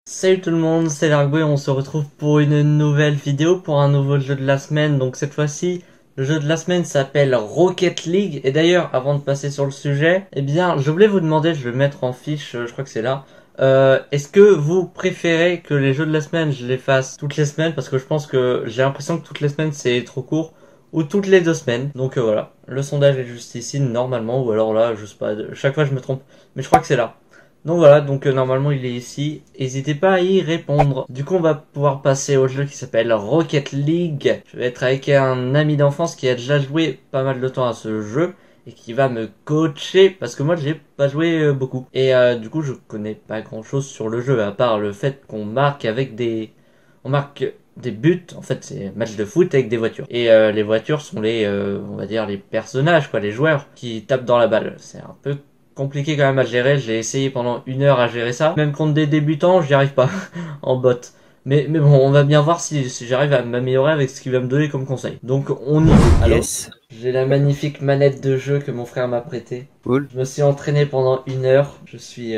Salut tout le monde, c'est Largo et on se retrouve pour une nouvelle vidéo, pour un nouveau jeu de la semaine. Donc cette fois-ci, le jeu de la semaine s'appelle Rocket League. Et d'ailleurs, avant de passer sur le sujet, eh bien, je voulais vous demander, je vais le mettre en fiche, je crois que c'est là. Est-ce que vous préférez que les jeux de la semaine, je les fasse toutes les semaines? Parce que je pense que j'ai l'impression que toutes les semaines c'est trop court. Ou toutes les 2 semaines. Donc voilà, le sondage est juste ici normalement, ou alors là, je sais pas, chaque fois je me trompe. Mais je crois que c'est là. Donc voilà, donc normalement il est ici. N'hésitez pas à y répondre. Du coup on va pouvoir passer au jeu qui s'appelle Rocket League. Je vais être avec un ami d'enfance qui a déjà joué pas mal de temps à ce jeu et qui va me coacher parce que moi j'ai pas joué beaucoup. Et du coup je connais pas grand chose sur le jeu à part le fait qu'on marque avec des... On marque des buts, en fait c'est match de foot avec des voitures. Et les voitures sont les, on va dire les personnages quoi, les joueurs qui tapent dans la balle. C'est un peu compliqué quand même à gérer, j'ai essayé pendant 1 heure à gérer ça. Même contre des débutants, j'y arrive pas en bot. Mais bon, on va bien voir si j'arrive à m'améliorer avec ce qu'il va me donner comme conseil. Donc on y va. Alors, Yes. j'ai la magnifique manette de jeu que mon frère m'a prêtée. Cool. Je me suis entraîné pendant 1 heure. Je suis...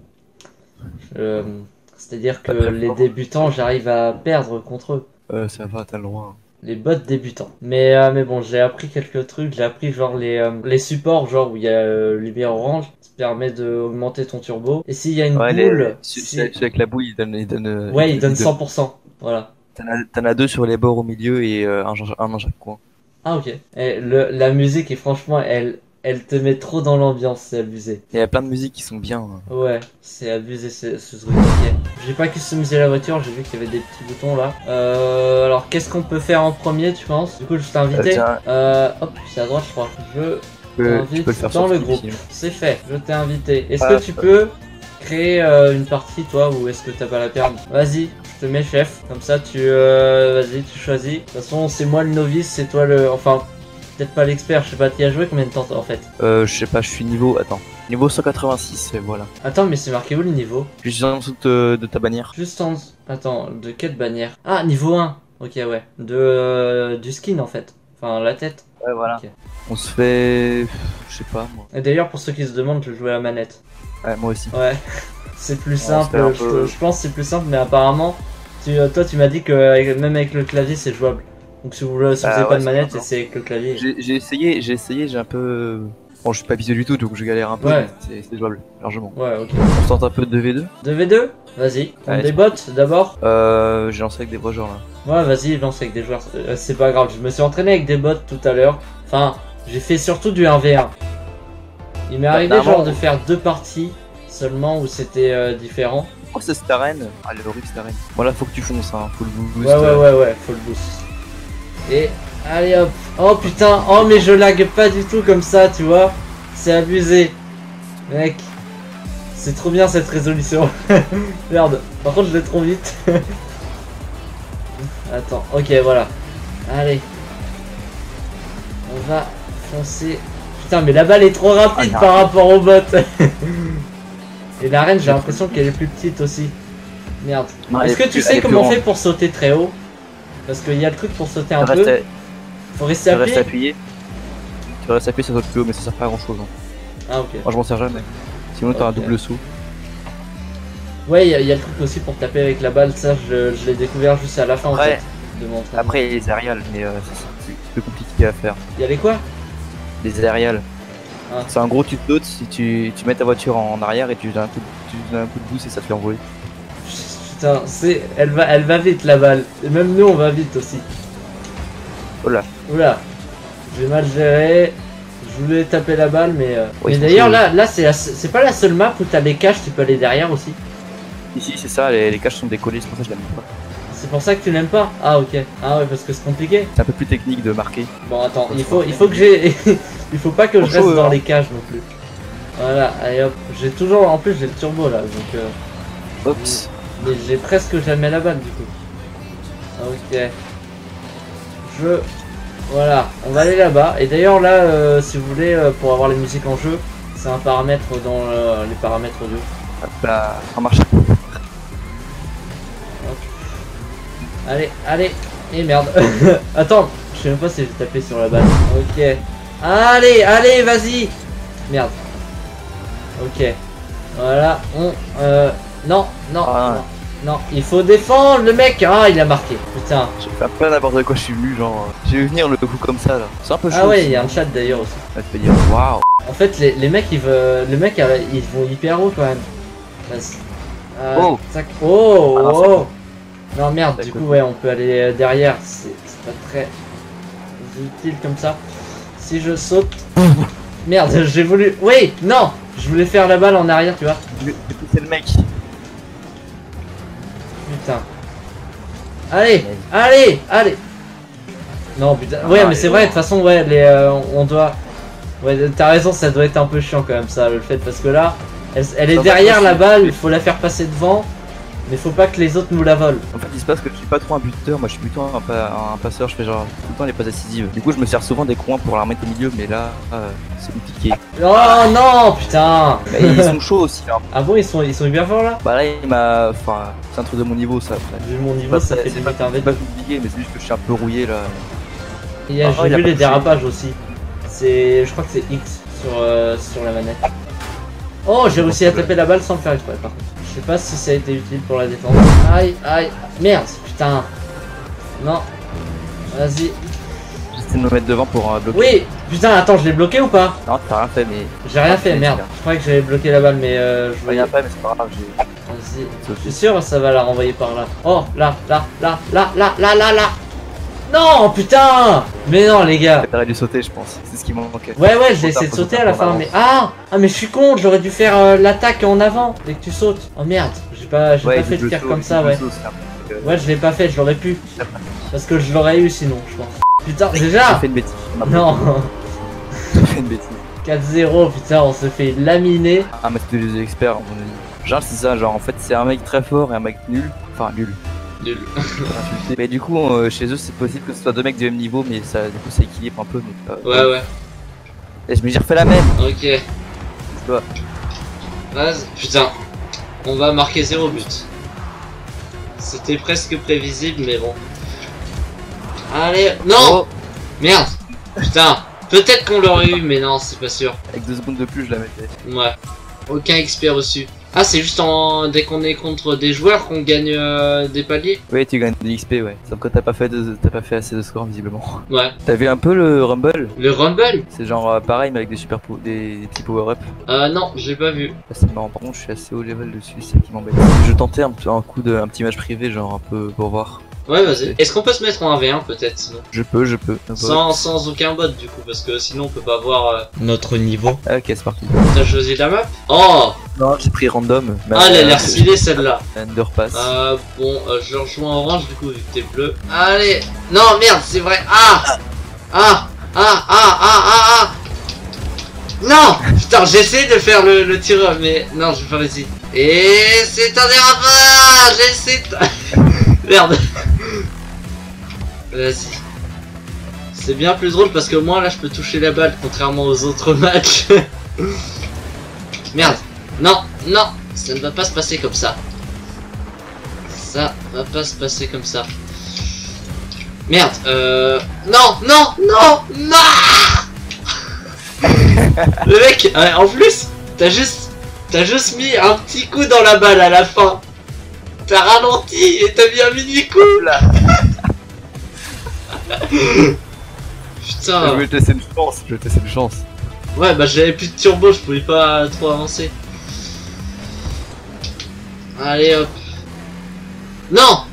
c'est-à-dire que Pas très les fort. débutants, j'arrive à perdre contre eux. Ça va, t'as loin. Les bots débutants. Mais bon, j'ai appris quelques trucs. J'ai appris genre les supports, genre où il y a lumière orange, qui permet d'augmenter ton turbo. Et s'il y a une Ouais, boule, celui avec la bouille, il donne, ouais, il donne deux. 100%. Voilà. T'en as deux sur les bords au milieu et un dans chaque coin. Ah ok. Et la musique, et franchement, elle te met trop dans l'ambiance, c'est abusé. Il y a plein de musiques qui sont bien. Ouais, c'est abusé ce truc. Ok. J'ai pas customisé la voiture, j'ai vu qu'il y avait des petits boutons là. Alors qu'est-ce qu'on peut faire en premier, tu penses? Du coup, je t'ai invité. Tiens, Hop, c'est à droite, je crois. Je tu peux le t'invite faire dans sur le Steam, groupe. sinon. C'est fait, je t'ai invité. Est-ce Ah, que tu peux créer une partie, toi, ou est-ce que t'as pas la perle? Vas-y, je te mets chef. Comme ça, vas-y, tu choisis. De toute façon, c'est moi le novice, c'est toi le... Enfin, peut-être pas l'expert, je sais pas, t'y as joué combien de temps en fait? Je sais pas, je suis niveau... Attends. Niveau 186, et voilà. Attends, mais c'est marqué où le niveau? Juste en dessous de ta bannière. Juste en... Attends, de quelle bannière? Ah, niveau 1. Ok, ouais. Du skin en fait. Enfin, la tête. Ouais, voilà. Ok. On se fait... Je sais pas, moi. Et d'ailleurs, pour ceux qui se demandent, je joue à la manette. Ouais, moi aussi. Ouais. C'est plus On se simple. fait un peu- Je pense que c'est plus simple, mais apparemment, toi, tu m'as dit que même avec le clavier, c'est jouable. Donc si vous avez Ah pas ouais, de c'est manette, bien. essayez avec le clavier. J'ai essayé, j'ai un peu... Bon, je suis pas visé du tout, donc je galère un peu, Ouais. mais c'est jouable, largement. Ouais, ok. On tente un peu de 2v2. 2v2? Vas-y. On Ouais, des bots d'abord? J'ai lancé avec des vrais joueurs là. Ouais, vas-y, lance avec des joueurs. C'est pas grave, je me suis entraîné avec des bots tout à l'heure. Enfin, j'ai fait surtout du 1v1. Il m'est arrivé normalement, genre de faire 2 parties seulement où c'était différent. Oh, c'est cette arène. Ah, elle est horrible cette arène. Bon, là, faut que tu fonces, hein. Faut le boost. Ouais, faut le boost. Et allez hop. Oh putain, oh mais je lag pas du tout comme ça, tu vois. C'est abusé. Mec, c'est trop bien cette résolution. Merde, par contre je l'ai trop vite. Attends, ok, voilà. Allez. On va foncer. Putain, mais la balle est trop rapide Ah, par rapport au bot. Et l'arène, j'ai l'impression qu'elle est plus petite aussi. Merde. Non, Est-ce elle que est tu plus- sais elle est comment on plus fait pour sauter très haut? Parce qu'il y a le truc pour sauter un Reste peu. à- Faut rester Tu restes appuyé. appuyé. Tu restes appuyé sur votre plus haut, mais ça sert pas à grand chose. Hein. Ah ok. Moi, je m'en sers jamais. Sinon, t'as un Ok. double saut. Ouais, il y a le truc aussi pour taper avec la balle. Ça, je l'ai découvert juste à la fin en Après- fait, de mon entraînement. Après, il y a les aériales, mais c'est plus compliqué à faire. Il y a les quoi? Les aériales. Ah. C'est un gros, tu sautes, si tu mets ta voiture en arrière et tu donnes un coup de boost et ça te fait envoler. Putain, elle va vite la balle. Et même nous, on va vite aussi. Oh là. Oula, j'ai mal géré. Je voulais taper la balle, mais. Ouais, mais ils sont d'ailleurs, chauds. là, c'est pas la seule map où t'as des caches, tu peux aller derrière aussi. Ici, c'est ça, les caches sont décollées, c'est pour ça que je la mets pas. C'est pour ça que tu n'aimes pas? Ah ok. Ah ouais, parce que c'est compliqué. C'est un peu plus technique de marquer. Bon attends, il faut que j'ai... il faut pas que je Franchement, reste dans les cages non plus. Voilà, allez hop. J'ai toujours... En plus j'ai le turbo là, donc... Oups. Mais j'ai presque jamais la balle du coup. Ok. Voilà, on va aller là-bas. Et d'ailleurs là, si vous voulez, pour avoir les musiques en jeu, c'est un paramètre dans les paramètres audio. Hop là, ça marche. Allez. Et merde. Attends, je sais même pas si j'ai tapé sur la balle. Ok. Allez, vas-y. Merde. Ok. Voilà, non. Ah, Non, il faut défendre le mec. Ah, il a marqué. Putain. Je fais un peu n'importe quoi, je suis venu, genre. J'ai vu venir le coup comme ça là. C'est un peu chaud. Ah ouais, aussi. il y a un chat d'ailleurs aussi. Ah, tu peux dire waouh. En fait, les mecs, ils vont hyper haut quand même. Vas-y. Oh. Tac. Oh, Ah non, oh. Non, merde, du D'accord. coup, ouais, on peut aller derrière. C'est pas très utile comme ça. Si je saute. Merde, j'ai voulu. Oui, non. Je voulais faire la balle en arrière, tu vois. J'ai poussé le mec. Putain. Allez, allez, allez. Non, putain. Ah, Ouais, non, mais il c'est est vrai, de loin. toute façon, ouais, on doit. Ouais, t'as raison, ça doit être un peu chiant quand même, ça, le fait, parce que là, elle est Ça va derrière passer. la balle, il faut la faire passer devant, mais faut pas que les autres nous la volent. En fait, il se passe que je suis pas trop un buteur, moi je suis plutôt un passeur, je fais genre tout le temps les passes décisives. Du coup, je me sers souvent des coins pour la remettre au milieu, mais là, c'est compliqué. Oh non, putain. Mais ils sont chauds aussi, hein. Ah bon, ils sont hyper forts là. Bah là, il m'a. Enfin, c'est un truc de mon niveau ça. Après. Vu mon niveau, ça fait C'est pas limite un c'est pas V2. compliqué, mais c'est juste que je suis un peu rouillé là. Il y a, Ah, j'ai il a vu pas les touché. dérapages aussi. Je crois que c'est X sur la manette. Oh, j'ai réussi à taper la balle sans le faire exprès par contre. Je sais pas si ça a été utile pour la défense. Aïe, aïe. Merde, putain. Non. Vas-y. J'essaie de me mettre devant pour bloquer. Oui, putain, attends, je l'ai bloqué ou pas? Non, t'as rien fait, mais. J'ai rien fait, merde. Je croyais que j'avais bloqué la balle, mais je Je voyais. rien fait, mais c'est pas grave, j'ai. Vas-y. C'est Je suis sûr, ça va la renvoyer par là. Oh, là. Non, putain. Mais non, les gars. T'aurais dû sauter, je pense. C'est ce qui manquait. Ouais, j'ai essayé de sauter à la fin, mais mais je suis con, j'aurais dû faire l'attaque en avant dès que tu sautes. Oh merde, j'ai pas fait de faire comme ça, ouais. Ouais, je l'ai pas fait, je l'aurais pu. Parce que je l'aurais eu sinon, je pense. Putain, J'ai déjà. fait une bêtise. Non. J'ai fait une bêtise. 4-0, putain, on se fait laminer. Un mec de l'expert, à mon avis. Genre, c'est ça, genre en fait, c'est un mec très fort et un mec nul. Enfin, nul. Nul. Mais du coup, chez eux, c'est possible que ce soit deux mecs du même niveau, mais ça, du coup, ça équilibre un peu. Mais, Ouais. Et je me dis, refais la même. Ok. Toi. Vas-y. Putain, on va marquer 0 but. C'était presque prévisible, mais bon. Allez, non. Oh, Merde. Putain, peut-être qu'on l'aurait eu, mais non, c'est pas sûr. avec 2 secondes de plus, je la mettais. Ouais. Aucun XP reçu. Ah, c'est juste dès qu'on est contre des joueurs qu'on gagne des paliers. Oui, tu gagnes des XP, ouais. Sauf que t'as pas fait assez de score, visiblement. Ouais. T'as vu un peu le Rumble? Le Rumble? C'est genre pareil, mais avec des des petits power-up. Non, j'ai pas vu. Ah, c'est marrant, par contre, je suis assez haut level dessus, c'est ça qui m'embête. Je tentais un petit match privé, genre un peu pour voir. Ouais, vas-y. Est-ce qu'on peut se mettre en 1v1 peut-être sinon? Je peux. Sans aucun bot du coup, parce que sinon on peut pas voir notre niveau. Ah, ok, c'est parti. T'as choisi la map? Oh! Non, j'ai pris random. Ah, elle a l'air stylée celle-là. Underpass. Bon, je rejoins orange du coup vu que t'es bleu. Allez! Non, merde, c'est vrai! Non! Putain, j'essaie de faire le tireur, mais non, je vais pas réussi. Et c'est un dérapage! J'essaie de... Merde! Vas-y. C'est bien plus drôle parce que moi là je peux toucher la balle contrairement aux autres matchs. Merde! Non! Ça ne va pas se passer comme ça. Ça va pas se passer comme ça. Merde! Non! Le mec, en plus, t'as juste mis un petit coup dans la balle à la fin. T'as ralenti et t'as mis un mini coup. Là. Putain. Je vais te laisser une chance. Ouais, bah j'avais plus de turbo, je pouvais pas trop avancer. Allez hop. Non.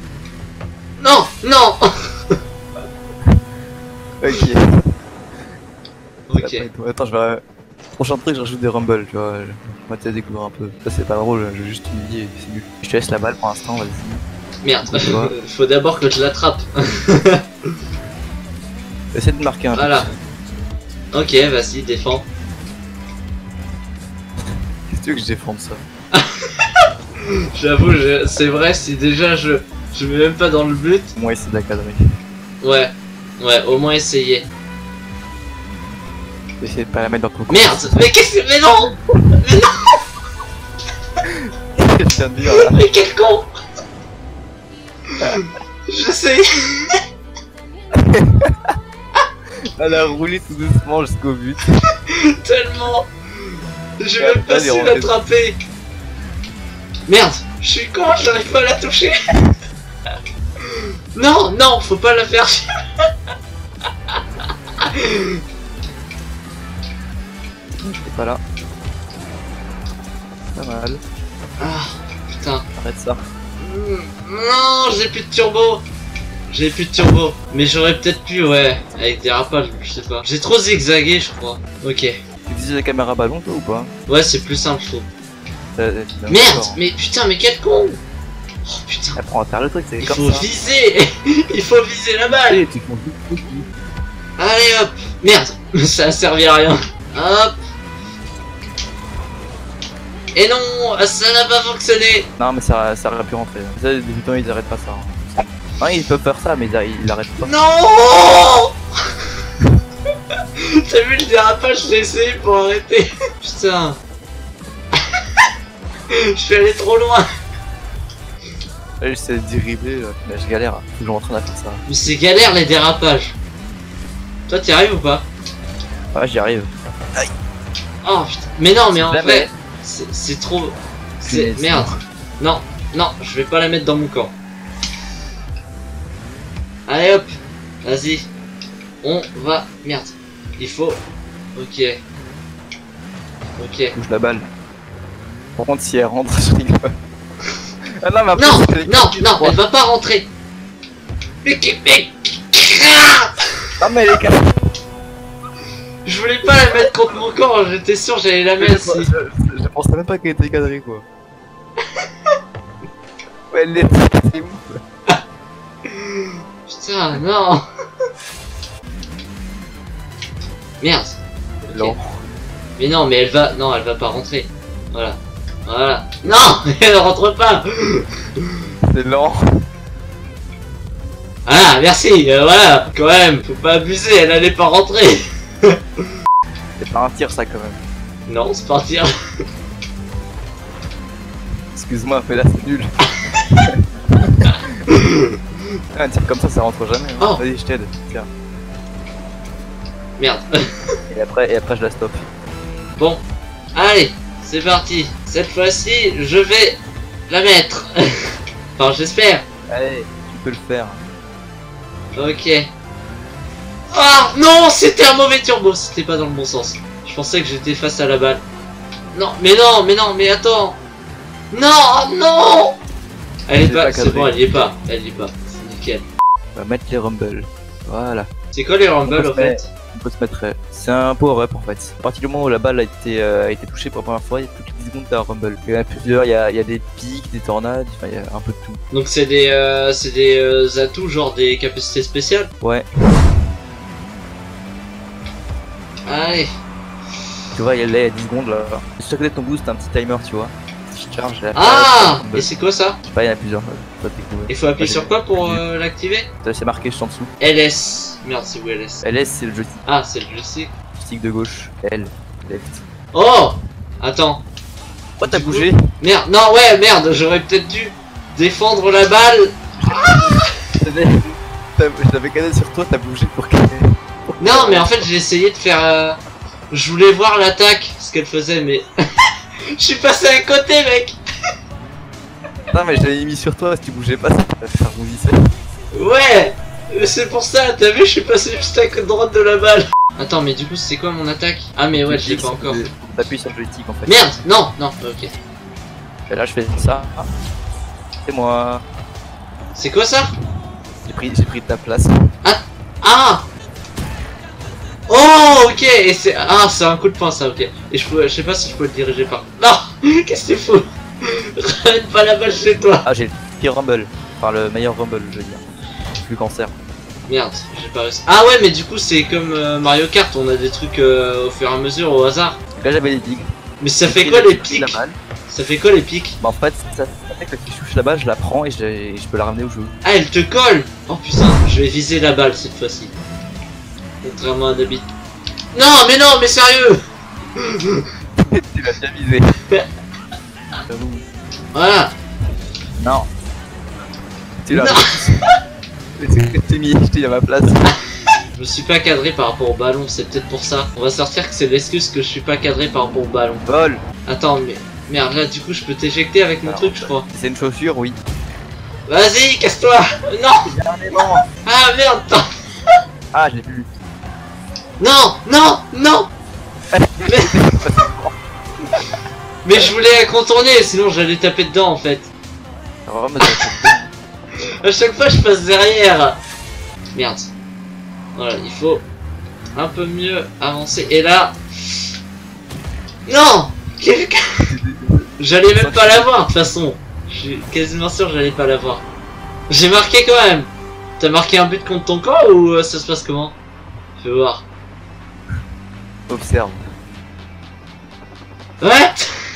Ok. Ok. Attends, je vais. Prochain truc, je rajoute des rumbles, tu vois. Je vais te découvrir un peu. Ça, c'est pas drôle, je vais juste humilier, c'est nul. Je te laisse la balle pour l'instant, vas-y. Merde. Tu vois. Faut d'abord que je l'attrape. Essaie de marquer un peu. Voilà. Ok, vas-y, défends. Qu'est-ce que tu veux que je défende ça? J'avoue, c'est vrai, si déjà je mets même pas dans le but. Moi, essaie de la cadrer. Ouais, au moins essayer. Essaye de pas la mettre dans ton coin. Merde, mais qu'est-ce que... Mais non. Je viens de dire là. Mais quel con. Je sais. Elle a roulé tout doucement jusqu'au but. Tellement. J'ai Ouais, même pas allez, su on l'attraper. Merde. Je suis con, j'arrive pas à la toucher. Non, non, faut pas la faire. J'étais pas là. Pas mal. Ah, putain. Arrête ça. Non, j'ai plus de turbo. J'ai plus de turbo. Mais j'aurais peut-être pu, ouais, avec des rapages, je sais pas. J'ai trop zigzagué, je crois. Ok. Tu utilises la caméra ballon toi ou pas? Ouais, c'est plus simple, je trouve. Merde, Merde, mais putain, mais quel con. Oh putain. Apprends à faire le truc, c'est Il comme faut ça. viser. Il faut viser la balle. Allez, tu comptes tout. Allez hop. Merde, ça a servi à rien. Hop. Et non, ça n'a pas fonctionné. Non, mais ça aurait pu rentrer. Ça, les débutants ils arrêtent pas ça. Hein. Non, ils peuvent faire ça, mais ils arrêtent pas. Non. T'as vu le dérapage, j'ai essayé pour arrêter. Putain. Je suis allé trop loin. Ouais, j'essaie de dériver, là. Mais je galère. Je suis en train de faire ça. Mais c'est galère les dérapages. Toi t'y arrives ou pas? Ouais, j'y arrive. Oh putain. Mais non, mais en Jamais. vrai, c'est trop... C'est... Punaise. Merde. Non, non, je vais pas la mettre dans mon corps. Allez hop. Vas-y. On va... Merde. Il faut... Ok. Ok. Touche la balle. Par contre, si elle rentre, je rigole. Ah non, mais après, Non, c'est- non, non, elle va pas rentrer. Mais... Ah, Ah, mais elle est cassée. je voulais pas la mettre contre mon corps, j'étais sûr que j'allais la mettre si... Je pensais même pas qu'elle était cadrée, quoi. Ouais, elle est... C'est ouf. Putain, non. Merde. Non. Mais non, mais elle va... Non, elle va pas rentrer. Voilà. Voilà. Non, elle rentre pas. C'est lent. Ah, merci, voilà. Quand même, faut pas abuser, elle allait pas rentrer. C'est pas un tir, ça, quand même. Non, c'est partir. Excuse-moi, mais là, c'est nul. Ah, un tir comme ça rentre jamais. Hein. Oh. Vas-y, je t'aide. Tiens. Merde. Et après, je la stoppe. Bon, allez, c'est parti. Cette fois-ci, je vais la mettre. Enfin, j'espère. Allez, tu peux le faire. Ok. Ah non, c'était un mauvais turbo, c'était pas dans le bon sens. Je pensais que j'étais face à la balle. Non, mais attends. Non, non. Elle est J'ai pas, pas c'est cadré. bon, elle y est pas, elle y est pas. C'est nickel. On va mettre les rumbles. Voilà. C'est quoi les rumbles On en peut fait? On peut se mettre. C'est un power-up en fait. À partir du moment où la balle a été touchée pour la première fois, il y a toutes les 10 secondes t'as un rumble. Il y en a plusieurs, il y a des pics, des tornades, enfin il y a un peu de tout. Donc c'est des atouts, genre des capacités spéciales. Ouais. Allez. Tu vois, il y a 10 secondes là. Juste à côté de ton boost, t'as un petit timer, tu vois. Si tu charges, là, Ah. rumble. Et c'est quoi ça? Je sais pas, il y en a plusieurs. Toi, t'es cool. Il faut appuyer Ouais, sur quoi pour l'activer? C'est marqué juste en dessous. LS. Merde, c'est où LS? LS, c'est le joystick. Ah, c'est le joystick. Stick de gauche. L, left. Oh. Attends. Oh, t'as Du coup- bougé. Merde. Non, ouais, merde. J'aurais peut-être dû défendre la balle. Je t'avais cadré sur toi, t'as bougé pour cadrer. Non, mais en fait, j'ai essayé de faire. Je voulais voir l'attaque, ce qu'elle faisait, mais. Je suis passé à côté, mec. Non, mais je l'avais mis sur toi, si tu bougeais pas, ça va faire bougisser. Ouais. C'est pour ça. T'as vu, je suis passé juste à côté droite de la balle. Attends, mais du coup, c'est quoi mon attaque? Ah, mais ouais, je l'ai pas encore. T'appuies sur le joystick en fait. Merde. Non, non. Ok. Et là, je fais ça. C'est moi. C'est quoi ça? J'ai pris ta place. Ah. Oh, ok. Et c'est c'est un coup de poing, ça. Ok. Et je sais pas si je peux le diriger par. Non. Qu'est-ce que tu fous? Ramène pas la balle chez toi. Ah, j'ai le pire rumble. Enfin, le meilleur rumble, je veux dire. Plus cancer. Merde, j'ai pas réussi. Ah ouais, mais du coup, c'est comme Mario Kart, on a des trucs au fur et à mesure, au hasard. Donc là, j'avais les pics. Mais ça J'ai fait pris quoi la- les j'ai pris la pics? balle. Ça fait quoi les pics? Bah, en fait, ça fait que si je touche la balle, je la prends et je peux la ramener au jeu. Ah, elle te colle. Oh putain, je vais viser la balle cette fois-ci. Contrairement à d'habitude. Non, mais sérieux. Tu l'as bien visé. J'avoue. Voilà. Non. Tu l'as. Non. Je t'ai mis à ma place. Je me suis pas cadré par rapport au ballon, c'est peut-être pour ça. On va sortir que c'est l'excuse que je suis pas cadré par rapport au ballon. Vol. Attends, mais... Merde, là du coup je peux t'éjecter avec mon Alors, truc je crois. C'est une chaussure, oui. Vas-y, casse-toi. Non. Ah merde. Ah, j'ai vu. Non, non, non. Mais je voulais la contourner, sinon j'allais taper dedans en fait. À chaque fois je passe derrière. Merde. Voilà, il faut un peu mieux avancer. Et là... Non. J'allais même pas l'avoir de toute façon. Je suis quasiment sûr que j'allais pas l'avoir. J'ai marqué quand même. T'as marqué un but contre ton camp ou ça se passe comment? Fais voir. Observe. Ouais.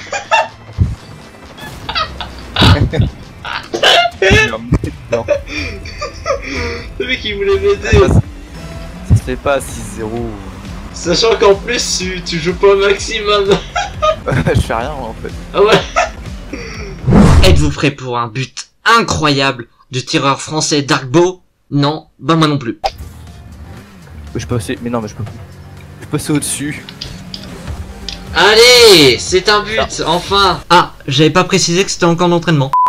Non. Le mec il voulait m'aider. Ça se fait pas à 6-0. Sachant qu'en plus tu joues pas au maximum. Je fais rien en fait. Ah ouais. Êtes-vous prêt pour un but incroyable du tireur français Darkbo? Non, bah moi non plus. Je peux passer, mais non mais je peux passer au-dessus. Allez, c'est un but, enfin. Ah, j'avais pas précisé que c'était en camp d'entraînement.